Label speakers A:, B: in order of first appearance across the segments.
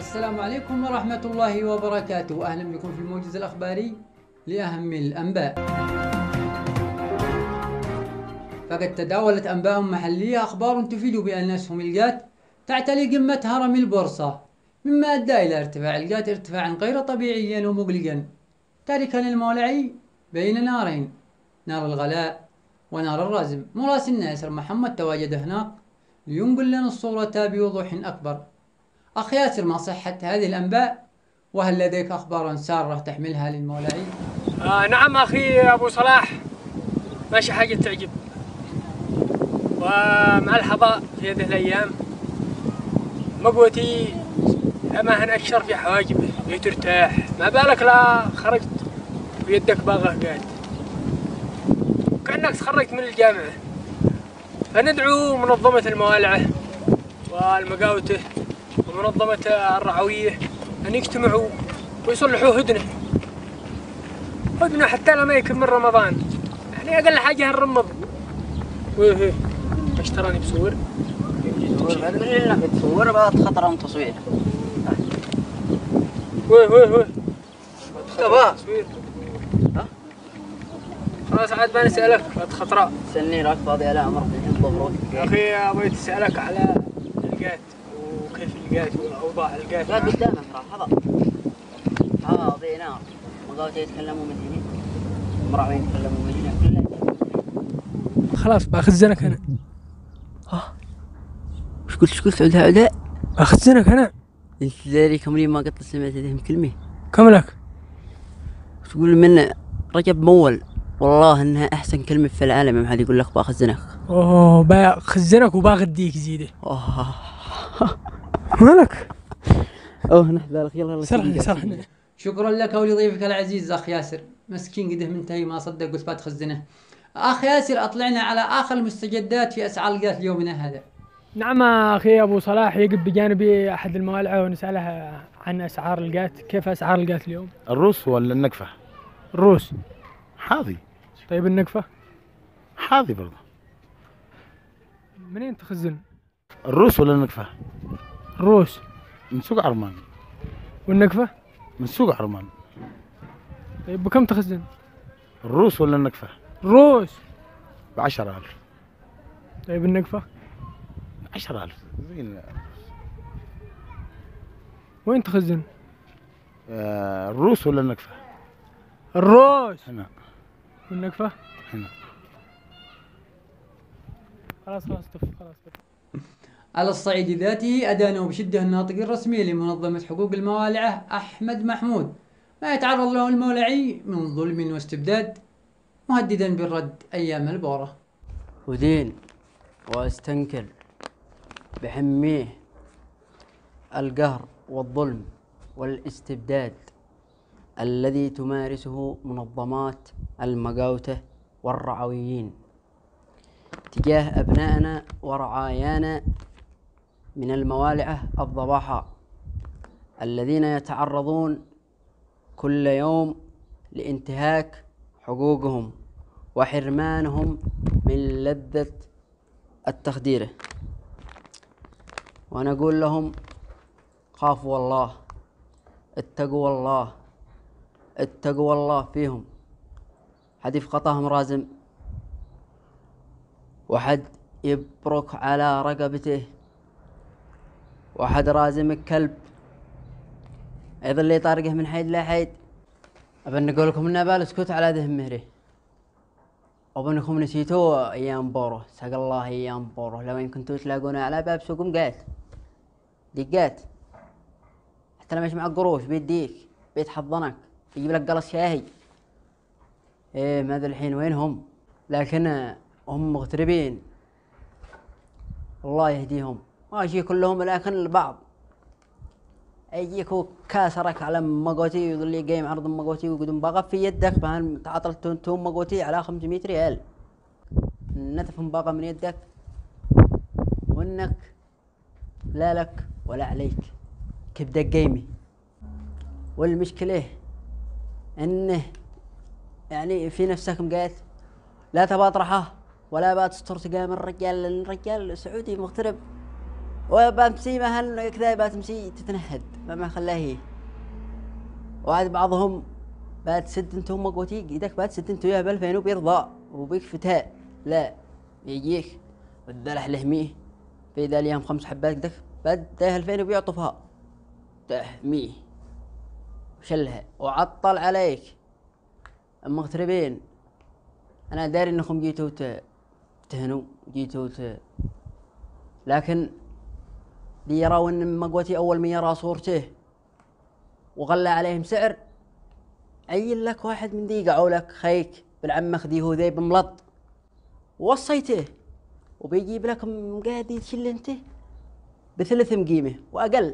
A: السلام عليكم ورحمة الله وبركاته. أهلا بكم في الموجز الأخباري لأهم الأنباء. فقد تداولت أنباء محلية أخبار تفيد بأن أسهم الجات تعتلي قمة هرم البورصة، مما أدى إلى ارتفاع الجات ارتفاعا غير طبيعيا ومقلقا، تاركا المولعي بين نارين، نار الغلاء ونار الرزم. مراسلنا ياسر محمد تواجد هناك لينقل لنا الصورة بوضوح أكبر. أخ ياسر، ما صحة هذه الأنباء؟ وهل لديك أخبار سارة تحملها للمولعي؟
B: نعم أخي أبو صلاح، ماشي حاجة تعجب، ومع الحظاء في هذه الأيام مقوتي لما هنأشر في حواجبه ترتاح، ما بالك لا خرجت ويدك باغه قاعد كأنك تخرجت من الجامعة. فندعو منظمة الموالعة والمقاوته ومنظمة الرعوية أن يجتمعوا ويصلحوا هدنة حتى لما يكمل رمضان، يعني أقل حاجة هنرمض. ويه اشتراني بصور
C: هذا من اللي تصور بعد خطر من تصوير.
B: ويه
C: تبا
B: خلاص عاد بنسألك بعد خطرة.
C: سني راك فاضي على أمر الحين ظهرك
B: يا أخي أبغيت أسألك على القات وكيف القات والأوضاع القات.
C: لا قدامك راح هذا نار مقاوتي يتكلموا مدينة مراعين يتكلموا مدينة كلها.
B: خلاص بأخزنك أنا.
C: وش قلت عداء؟
B: أخزنك أنا.
C: انت ذاري كملي ما قد سمعت هذه الكلمة.
B: كم لك؟
C: تقول من رجب مول، والله انها احسن كلمة في العالم. يوم هذا يقول لك باخزنك.
B: اوه بخزنك وباغديك زيده. مالك؟
C: نحن لك يلا
B: سرحنا.
A: شكرا لك ولضيفك العزيز أخ ياسر. مسكين قده منتهي ما صدق قلت بتخزنه. أخ ياسر، أطلعنا على آخر المستجدات في أسعار الغاز اليومنا هذا.
B: نعم أخي أبو صلاح، يقف بجانبي أحد الموالعة ونسأله عن أسعار الغاز. كيف أسعار الغاز اليوم؟
D: الروس ولا النقفة؟
B: الروس.
D: حاضي.
B: طيب النقفة؟
D: حاضي برضه.
B: منين تخزن؟
D: الروس ولا النقفة؟
B: الروس.
D: من سوق عرمان.
B: والنقفة؟
D: من سوق عرمان.
B: طيب بكم تخزن؟
D: الروس ولا النقفة؟
B: الروس.
D: ب10,000.
B: طيب النقفة؟
D: 10,000 زين.
B: وين تخزن؟
D: الروس ولا النقفة؟
B: الروس.
D: هنا.
B: والنقفة؟
D: هنا.
B: خلاص خلاص.
A: على الصعيد ذاته أدانوا بشدة الناطق الرسمي لمنظمة حقوق الموالعة أحمد محمود ما يتعرض له المولعي من ظلم واستبداد، مهددا بالرد أيام البورة.
C: ودين واستنكر بحميه القهر والظلم والاستبداد الذي تمارسه منظمات المقاوتة والرعويين تجاه أبنائنا ورعايانا من الموالعة الضباحة الذين يتعرضون كل يوم لانتهاك حقوقهم وحرمانهم من لذة التخدير. ونقول لهم خافوا الله، اتقوا الله، اتقوا الله فيهم. حد يفقطهم رازم، وحد يبرك على رقبته، وحد رازم الكلب أيضا اللي يطارقه من حيد لا حيد. أبن نقول لكم إنه بالسكوت على ذهم مهره، وبنكم نسيتوا أيام بورو. ساق الله أيام بورو، لو إن كنتوا تلاقونا على باب سوق مقات دقات، حتى لما يجمع قروش بيديك بيتحضنك يجيب لك قلص شاهي. ماذا الحين وينهم؟ لكن هم مغتربين، الله يهديهم. ماشي كلهم لكن البعض يجيك كاسرك على مقوتي ويظل يقيم عرض مقوتي ويقدم باقة في يدك، فهم تعاطل توم مقوتي على 500 ريال، نتف باقة من يدك وانك لا لك ولا عليك كبدا قيمي. والمشكلة انه يعني في نفسك مقات لا تبى اطرحه ولا بقى تستر تقام الرجال، لأن الرجال السعودي مغترب وبامسي مثلا كذا بتمسي تتنهد ما خلاه هي. وعاد بعضهم بعد سد انت امك قوتي ايدك بعد سد انت وياه ب2000 وبيرضى وبيك فتاء لا يجيك والذلح لهميه في ذا اليوم 5 حبات كدك بعد 2000 وبيعطفها تحميه وشلها وعطل عليك المغتربين. انا داري انكم جيتوا تهنوا جيتوا لكن بيروا ان مقوتي اول ما يرى صورته وغلى عليهم سعر عين لك واحد من ذي قعوا لك خيك بالعم خذيه ذي بملط ووصيته وبيجيب لك مقادي تشل انت ب3 مقيمه واقل.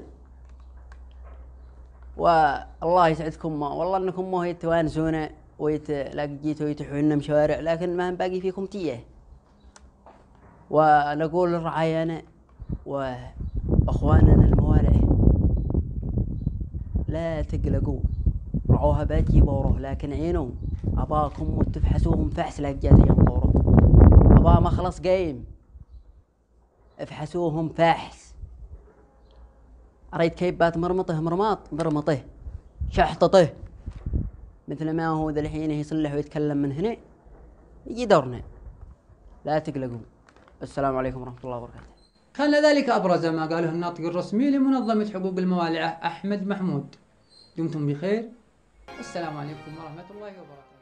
C: والله يسعدكم والله انكم مو توانسونا جيتوا يتحوا شوارع لكن ما باقي فيكم تيه. ونقول لرعايانا واخواننا الموالع لا تقلقوا رعوها بتجيب وروه لكن عينوا اباكم وتفحسوهم فحس لقيت يوم وروه ابا ما خلص قايم افحسوهم فحس. اريد كيبات مرمطه شحطته مثل ما هو ذا الحين يصلح ويتكلم من هنا يجي دورنا. لا تقلقوا. السلام عليكم ورحمة الله وبركاته.
A: كان ذلك أبرز ما قاله الناطق الرسمي لمنظمة حقوق الموالعة أحمد محمود. دمتم بخير والسلام عليكم ورحمة الله وبركاته.